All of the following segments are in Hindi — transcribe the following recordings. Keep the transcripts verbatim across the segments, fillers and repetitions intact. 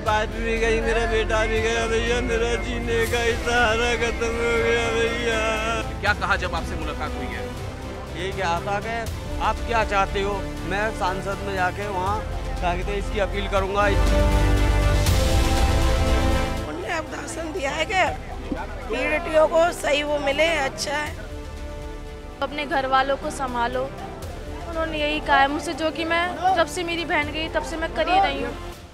वाइफ भी गई, मेरा बेटा भी गया भैया, मेरा जीने का सहारा खत्म हो गया भैया। क्या कहा जब आपसे मुलाकात हुई है? ये क्या था कि आप क्या चाहते हो, मैं सांसद में जाके वहाँ ताकि इसकी अपील करूँगा। उन्होंने आश्वासन दिया है कि पीड़ितों को सही वो मिले, अच्छा है। अपने घर वालों को संभालो, उन्होंने यही कहा है मुझसे, जो कि मैं जब से मेरी बहन गई तब से मैं कर ही रही हूँ।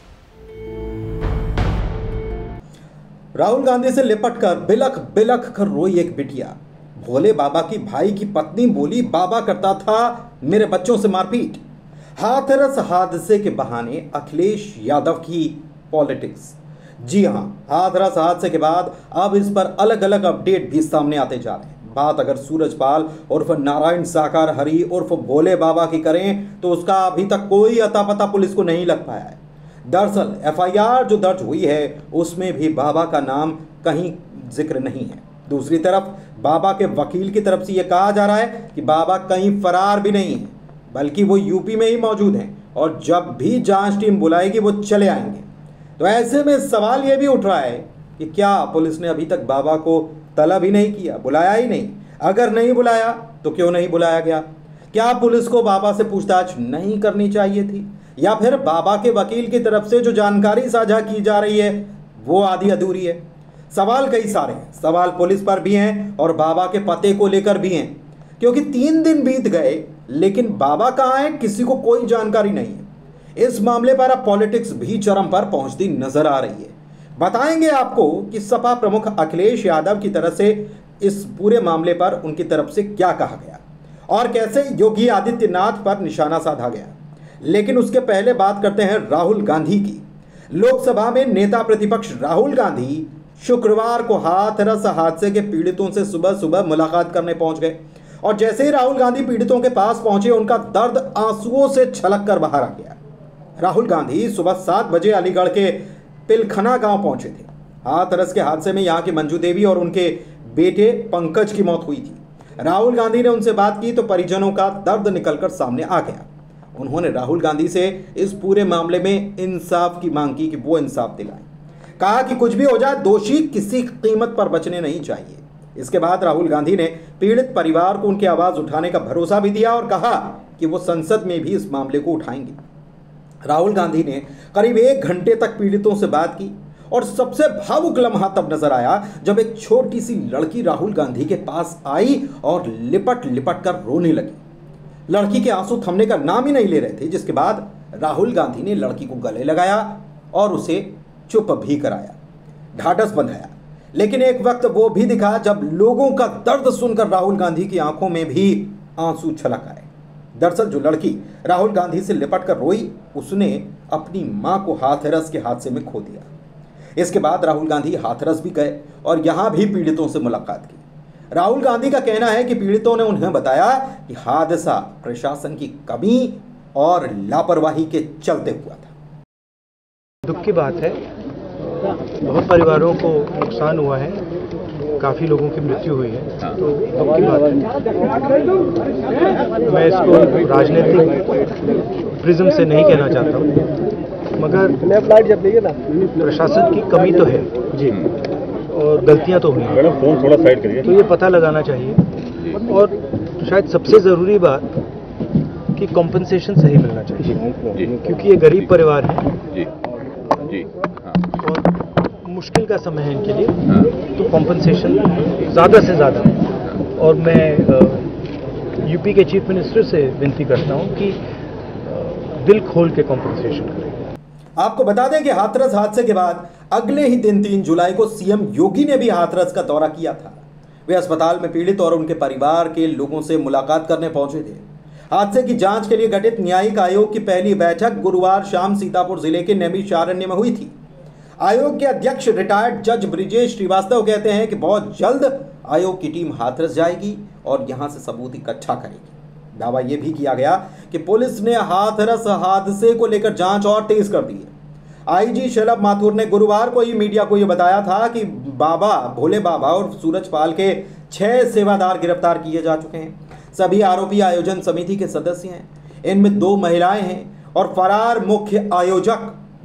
राहुल गांधी से लिपट कर बिलख बिलख कर रोई एक बिटिया। भोले बाबा की भाई की पत्नी बोली, बाबा करता था मेरे बच्चों से मारपीट। हाथरस हादसे के बहाने अखिलेश यादव की पॉलिटिक्स। जी हां, हाथरस हादसे के बाद अब इस पर अलग अलग अपडेट भी सामने आते जा रहे हैं। बात अगर सूरजपाल उर्फ नारायण साकार हरि उर्फ भोले बाबा की करें तो उसका अभी तक कोई अता पता पुलिस को नहीं लग पाया है। दरअसल एफ आई आर जो दर्ज हुई है उसमें भी बाबा का नाम कहीं जिक्र नहीं है। दूसरी तरफ बाबा के वकील की तरफ से यह कहा जा रहा है कि बाबा कहीं फरार भी नहीं है, बल्कि वो यूपी में ही मौजूद हैं और जब भी जांच टीम बुलाएगी वो चले आएंगे। तो ऐसे में सवाल यह भी उठ रहा है कि क्या पुलिस ने अभी तक बाबा को तलब ही नहीं किया, बुलाया ही नहीं? अगर नहीं बुलाया तो क्यों नहीं बुलाया गया? क्या पुलिस को बाबा से पूछताछ नहीं करनी चाहिए थी, या फिर बाबा के वकील की तरफ से जो जानकारी साझा की जा रही है वो आधी अधूरी है? सवाल कई सारे हैं। सवाल पुलिस पर भी हैं और बाबा के पते को लेकर भी हैं, क्योंकि तीन दिन बीत गए लेकिन बाबा कहाँ हैं किसी को कोई जानकारी नहीं है। इस मामले पर अब पॉलिटिक्स भी चरम पर पहुंचती नजर आ रही है। बताएंगे आपको कि सपा प्रमुख अखिलेश यादव की तरफ से इस पूरे मामले पर उनकी तरफ से क्या कहा गया और कैसे योगी आदित्यनाथ पर निशाना साधा गया। लेकिन उसके पहले बात करते हैं राहुल गांधी की। लोकसभा में नेता प्रतिपक्ष राहुल गांधी शुक्रवार को हाथरस हादसे के पीड़ितों से सुबह सुबह मुलाकात करने पहुंच गए और जैसे ही राहुल गांधी पीड़ितों के पास पहुंचे उनका दर्द आंसुओं से छलक कर बाहर आ गया। राहुल गांधी सुबह सात बजे अलीगढ़ के पिलखना गांव पहुंचे थे। हाथरस के हादसे में यहां की मंजू देवी और उनके बेटे पंकज की मौत हुई थी। राहुल गांधी ने उनसे बात की तो परिजनों का दर्द निकलकर सामने आ गया। उन्होंने राहुल गांधी से इस पूरे मामले में इंसाफ की मांग की कि वो इंसाफ दिलाएं। कहा कि कुछ भी हो जाए दोषी किसी कीमत पर बचने नहीं चाहिए। इसके बाद राहुल गांधी ने पीड़ित परिवार को उनकी आवाज उठाने का भरोसा भी दिया और कहा कि वो संसद में भी इस मामले को उठाएंगे। राहुल गांधी ने करीब एक घंटे तक पीड़ितों से बात की और सबसे भावुक लम्हा तब नजर आया जब एक छोटी सी लड़की राहुल गांधी के पास आई और लिपट लिपट कर रोने लगी। लड़की के आंसू थमने का नाम ही नहीं ले रहे थे, जिसके बाद राहुल गांधी ने लड़की को गले लगाया और उसे चुप भी कराया, ढाढ़स बंधाया। लेकिन एक वक्त वो भी दिखा जब लोगों का दर्द सुनकर राहुल गांधी की आंखों में भी आंसू छलक आए। दरअसल जो लड़की राहुल गांधी से लिपट कर रोई उसने अपनी मां को हाथरस के हादसे में खो दिया। इसके बाद राहुल गांधी हाथरस भी गए और यहां भी पीड़ितों से मुलाकात की। राहुल गांधी का कहना है कि पीड़ितों ने उन्हें बताया कि हादसा प्रशासन की कमी और लापरवाही के चलते हुआ था। दुख की बात है, बहुत परिवारों को नुकसान हुआ है, काफ़ी लोगों की मृत्यु हुई है, तो दुख की बात है। मैं इसको राजनीतिक प्रिज्म से नहीं कहना चाहता हूँ, मगर प्रशासन की कमी तो है जी और गलतियाँ तो हुई हैं, फोन थोड़ा साइड करिए, तो ये पता लगाना चाहिए। और शायद सबसे ज़रूरी बात कि कॉम्पनसेशन सही मिलना चाहिए, क्योंकि ये गरीब परिवार है जी, जी, हाँ। और मुश्किल का समय है इनके लिए, हाँ। तो कॉम्पनसेशन ज़्यादा से ज़्यादा, और मैं यूपी के चीफ मिनिस्टर से विनती करता हूँ कि दिल खोल के कॉम्पनसेशन करें। आपको बता दें कि हाथरस हादसे के बाद अगले ही दिन तीन जुलाई को सीएम योगी ने भी हाथरस का दौरा किया था। वे अस्पताल में पीड़ित और उनके परिवार के लोगों से मुलाकात करने पहुंचे थे। हादसे की जांच के लिए गठित न्यायिक आयोग की पहली बैठक गुरुवार शाम सीतापुर जिले के नैमिषारण्य में हुई थी। आयोग के अध्यक्ष रिटायर्ड जज ब्रिजेश श्रीवास्तव कहते हैं कि बहुत जल्द आयोग की टीम हाथरस जाएगी और यहां से सबूत इकट्ठा करेगी। दावा यह भी किया गया कि पुलिस ने हाथरस हादसे को लेकर जांच और तेज कर दी है। आईजी शलभ माथुर ने गुरुवार को ही मीडिया को यह बताया था कि बाबा भोले बाबा और सूरजपाल के छह सेवादार गिरफ्तार किए जा चुके हैं। सभी आरोपी आयोजन समिति के सदस्य हैं। इनमें दो महिलाएं हैं और फरार मुख्य आयोजक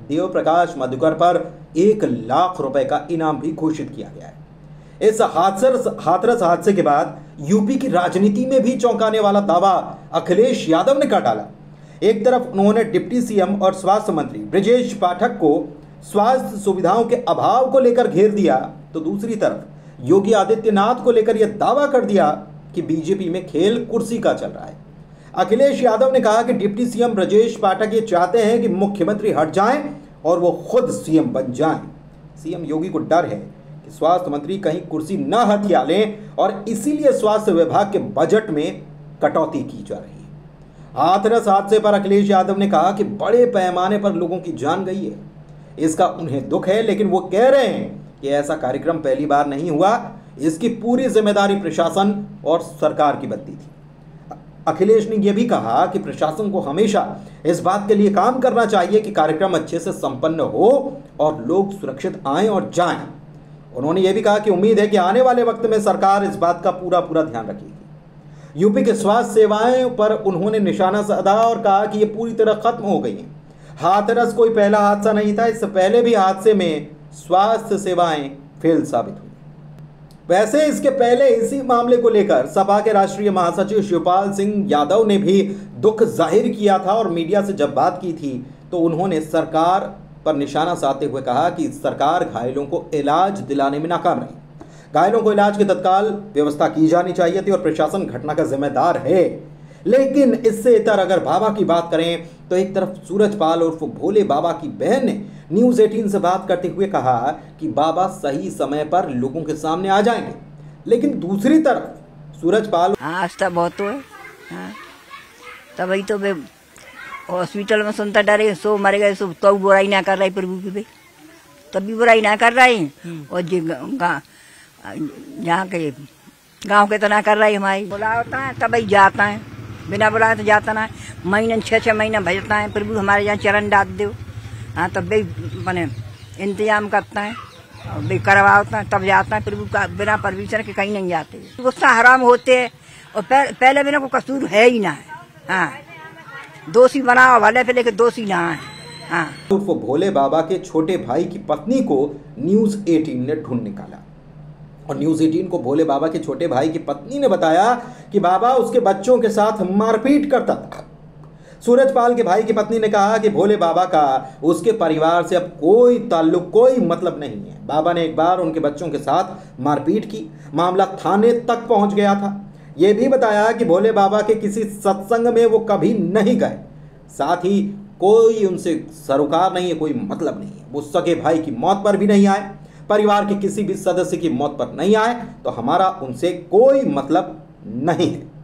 देव प्रकाश मधुकर पर एक लाख रुपए का इनाम भी घोषित किया गया है। इस हाथरस हाथरस हादसे के बाद यूपी की राजनीति में भी चौंकाने वाला दावा अखिलेश यादव ने कर डाला। एक तरफ उन्होंने डिप्टी सीएम और स्वास्थ्य मंत्री ब्रजेश पाठक को स्वास्थ्य सुविधाओं के अभाव को लेकर घेर दिया, तो दूसरी तरफ योगी आदित्यनाथ को लेकर यह दावा कर दिया कि बीजेपी में खेल कुर्सी का चल रहा है। अखिलेश यादव ने कहा कि डिप्टी सीएम ब्रजेश पाठक ये चाहते हैं कि मुख्यमंत्री हट जाएं और वो खुद सीएम बन जाएं। सीएम योगी को डर है कि स्वास्थ्य मंत्री कहीं कुर्सी न हथिया लें और इसीलिए स्वास्थ्य विभाग के बजट में कटौती की जा रही है। हाथरस हादसे पर अखिलेश यादव ने कहा कि बड़े पैमाने पर लोगों की जान गई है, इसका उन्हें दुख है, लेकिन वो कह रहे हैं कि ऐसा कार्यक्रम पहली बार नहीं हुआ, इसकी पूरी जिम्मेदारी प्रशासन और सरकार की बनती थी। अखिलेश ने यह भी कहा कि प्रशासन को हमेशा इस बात के लिए काम करना चाहिए कि कार्यक्रम अच्छे से संपन्न हो और लोग सुरक्षित आएं और जाएं। उन्होंने यह भी कहा कि उम्मीद है कि आने वाले वक्त में सरकार इस बात का पूरा पूरा ध्यान रखेगी। यूपी के स्वास्थ्य सेवाएं पर उन्होंने निशाना साधा और कहा कि ये पूरी तरह खत्म हो गई हैं। हाथरस कोई पहला हादसा नहीं था, इससे पहले भी हादसे में स्वास्थ्य सेवाएं फेल साबित हुई। वैसे इसके पहले इसी मामले को लेकर सपा के राष्ट्रीय महासचिव शिवपाल सिंह यादव ने भी दुख जाहिर किया था और मीडिया से जब बात की थी तो उन्होंने सरकार पर निशाना साधते हुए कहा कि सरकार घायलों को इलाज दिलाने में नाकाम रही। घायलों को इलाज की तत्काल व्यवस्था की जानी चाहिए थी और प्रशासन घटना का जिम्मेदार है। लेकिन इससे इतर अगर बाबा की बात करें तो एक तरफ सूरजपाल उर्फ भोले बाबा की बहन ने न्यूज़ अठारह से बात करते हुए कहा कि बाबा सही समय पर लोगों के सामने आ जाएंगे, लेकिन दूसरी तरफ सूरजपाल आस्था बहुत है। हाँ, तभी तो वे हॉस्पिटल में सुनता डरे सो मर गए, सो तो बुराई ना कर रही प्रभु की, तब भी बुराई ना कर रही। और जो यहाँ के गांव के तो ना कर रही, हमारी बुला होता है तभी जाता है, बिना बुलाए तो जाता ना। महीने छः छः महीना भेजता है प्रभु हमारे यहाँ चरण डाल दो। हाँ तब भी मैंने इंतजाम करता है और भी करवाता है, तब जाता है प्रभु का, बिना परमिशन के कहीं नहीं जाते। गुस्सा हराम होते हैं और पहले बिना कोई कसूर है ही ना है। हाँ दोषी बनाओ भले पे, लेकिन दोषी ना है। हाँ उर्फ भोले बाबा के छोटे भाई की पत्नी को न्यूज़ अठारह ने ढूंढ निकाला और न्यूज़ अठारह को भोले बाबा के छोटे भाई की पत्नी ने बताया कि बाबा उसके बच्चों के साथ मारपीट करता था। सूरजपाल के भाई की पत्नी ने कहा कि भोले बाबा का उसके परिवार से अब कोई ताल्लुक, कोई मतलब नहीं है। बाबा ने एक बार उनके बच्चों के साथ मारपीट की, मामला थाने तक पहुंच गया था। यह भी बताया कि भोले बाबा के किसी सत्संग में वो कभी नहीं गए, साथ ही कोई उनसे सरोकार नहीं है, कोई मतलब नहीं है। वो सगे भाई की मौत पर भी नहीं आए, परिवार के किसी भी सदस्य की मौत पर नहीं आए, तो हमारा उनसे कोई मतलब नहीं है।